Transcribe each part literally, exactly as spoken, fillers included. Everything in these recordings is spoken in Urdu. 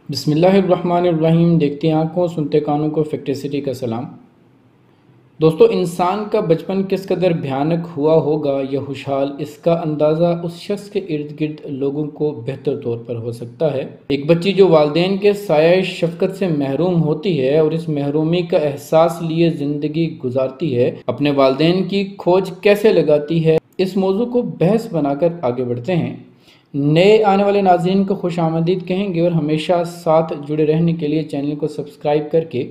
بسم اللہ الرحمن الرحیم۔ دیکھتے آنکھوں سنتے کانوں کو فیکٹری سٹی کا سلام۔ دوستو، انسان کا بچپن کس قدر بھیانک ہوا ہوگا یا خوشحال، اس کا اندازہ اس شخص کے ارد گرد لوگوں کو بہتر طور پر ہو سکتا ہے۔ ایک بچی جو والدین کے سایہ شفقت سے محروم ہوتی ہے اور اس محرومی کا احساس لیے زندگی گزارتی ہے، اپنے والدین کی کھوج کیسے لگاتی ہے، اس موضوع کو بحث بنا کر آگے بڑھتے ہیں۔ نئے آنے والے ناظرین کو خوش آمدید کہیں گے اور ہمیشہ ساتھ جڑے رہنے کے لیے چینل کو سبسکرائب کر کے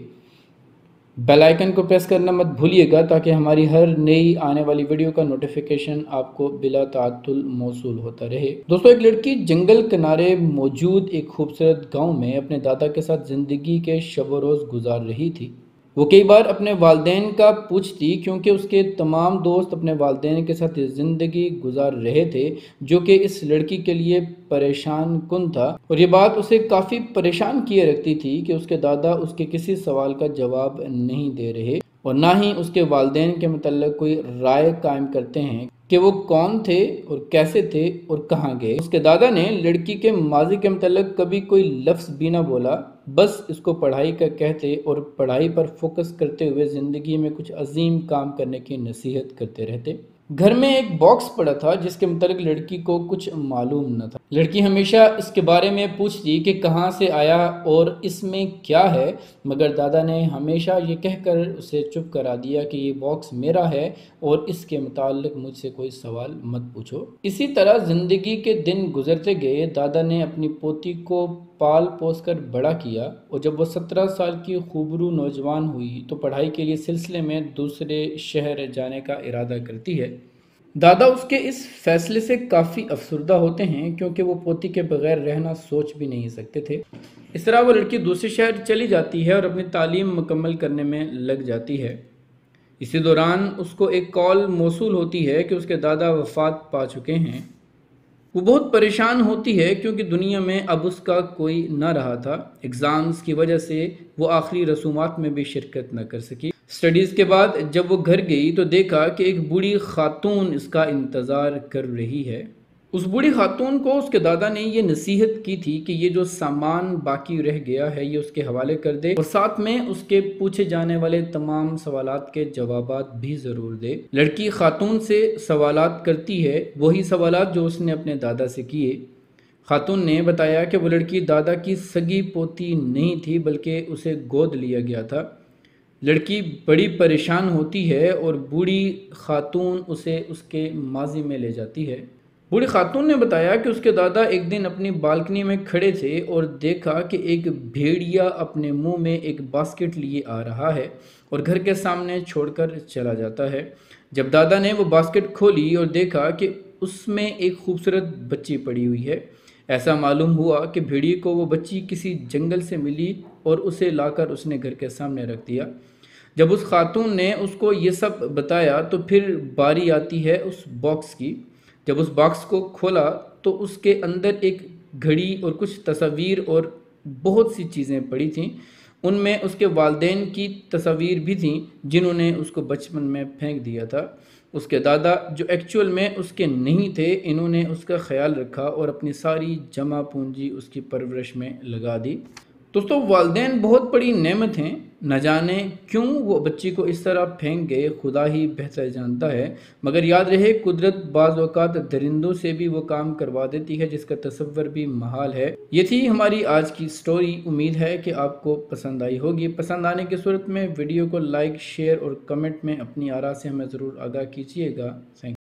بیل آئیکن کو پریس کرنا مت بھولیے گا، تاکہ ہماری ہر نئی آنے والی ویڈیو کا نوٹیفیکیشن آپ کو بلا تعطل موصول ہوتا رہے۔ دوستو، ایک لڑکی جنگل کنارے موجود ایک خوبصورت گاؤں میں اپنے دادا کے ساتھ زندگی کے شب و روز گزار رہی تھی۔ وہ کئی بار اپنے والدین کا پوچھتی، کیونکہ اس کے تمام دوست اپنے والدین کے ساتھ زندگی گزار رہے تھے، جو کہ اس لڑکی کے لیے پریشان کن تھا، اور یہ بات اسے کافی پریشان کیے رکھتی تھی کہ اس کے دادا اس کے کسی سوال کا جواب نہیں دے رہے اور نہ ہی اس کے والدین کے متعلق کوئی رائے قائم کرتے ہیں کہ وہ کون تھے اور کیسے تھے اور کہاں گئے۔ اس کے دادا نے لڑکی کے ماضی کے متعلق کبھی کوئی لفظ بھی نہ بولا، بس اس کو پڑھائی کا کہتے اور پڑھائی پر فوکس کرتے ہوئے زندگی میں کچھ عظیم کام کرنے کی نصیحت کرتے رہتے۔ گھر میں ایک باکس پڑا تھا جس کے متعلق لڑکی کو کچھ معلوم نہ تھا۔ لڑکی ہمیشہ اس کے بارے میں پوچھتی کہ کہاں سے آیا اور اس میں کیا ہے، مگر دادا نے ہمیشہ یہ کہہ کر اسے چپ کرا دیا کہ یہ باکس میرا ہے اور اس کے متعلق مجھ سے کوئی سوال مت پوچھو۔ اسی طرح زندگی کے دن گزرتے گئے۔ دادا نے اپنی پوتی کو پال پوس کر بڑا کیا اور جب وہ سترہ سال کی خوبرو نوجوان ہوئی تو پڑھائی کے لیے سلسلے میں دوسرے شہر جانے کا ارادہ کرتی ہے۔ دادا اس کے اس فیصلے سے کافی افسردہ ہوتے ہیں، کیونکہ وہ پوتی کے بغیر رہنا سوچ بھی نہیں سکتے تھے۔ اس طرح وہ لڑکی دوسرے شہر چلی جاتی ہے اور اپنی تعلیم مکمل کرنے میں لگ جاتی ہے۔ اسی دوران اس کو ایک کال موصول ہوتی ہے کہ اس کے دادا وفات پا چکے ہیں۔ وہ بہت پریشان ہوتی ہے کیونکہ دنیا میں اب اس کا کوئی نہ رہا تھا۔ ایگزامز کی وجہ سے وہ آخری رسومات میں بھی شرکت نہ کر سکی۔ سٹڈیز کے بعد جب وہ گھر گئی تو دیکھا کہ ایک بوڑھی خاتون اس کا انتظار کر رہی ہے۔ اس بوڑھی خاتون کو اس کے دادا نے یہ نصیحت کی تھی کہ یہ جو سامان باقی رہ گیا ہے یہ اس کے حوالے کر دے اور ساتھ میں اس کے پوچھے جانے والے تمام سوالات کے جوابات بھی ضرور دے۔ لڑکی خاتون سے سوالات کرتی ہے، وہی سوالات جو اس نے اپنے دادا سے کیے۔ خاتون نے بتایا کہ وہ لڑکی دادا کی سگی پوتی نہیں تھی بلکہ اسے گود لیا گیا تھا۔ لڑکی بڑی پریشان ہوتی ہے اور بوڑھی خاتون اسے اس کے ماضی میں لے جاتی ہے۔ بوڑھی خاتون نے بتایا کہ اس کے دادا ایک دن اپنی بالکنی میں کھڑے تھے اور دیکھا کہ ایک بھیڑیا اپنے منہ میں ایک باسکٹ لیے آ رہا ہے اور گھر کے سامنے چھوڑ کر چلا جاتا ہے۔ جب دادا نے وہ باسکٹ کھولی اور دیکھا کہ اس میں ایک خوبصورت بچی پڑی ہوئی ہے، ایسا معلوم ہوا کہ بھیڑیے کو وہ بچی کسی جنگل سے ملی اور اسے لا کر اس نے گھر کے سامنے رکھ دیا۔ جب اس خاتون نے اس کو یہ سب بتایا تو پھر باری آتی ہے اس باکس کی۔ جب اس باکس کو کھولا تو اس کے اندر ایک گھڑی اور کچھ تصاویر اور بہت سی چیزیں پڑی تھیں۔ ان میں اس کے والدین کی تصاویر بھی تھیں جنہوں نے اس کو بچپن میں پھینک دیا تھا۔ اس کے دادا جو ایکچول میں اس کے نہیں تھے، انہوں نے اس کا خیال رکھا اور اپنی ساری جمع پونجی اس کی پرورش میں لگا دی۔ دوستو، والدین بہت بڑی نعمت ہیں۔ نہ جانے کیوں وہ بچی کو اس طرح پھینک گئے، خدا ہی بہتر جانتا ہے، مگر یاد رہے قدرت بعض اوقات درندوں سے بھی وہ کام کروا دیتی ہے جس کا تصور بھی محال ہے۔ یہ تھی ہماری آج کی سٹوری۔ امید ہے کہ آپ کو پسند آئی ہوگی۔ پسند آنے کی صورت میں ویڈیو کو لائک، شیئر اور کمنٹ میں اپنی آراء سے ہمیں ضرور آگاہ کیجیے گا۔ تھینک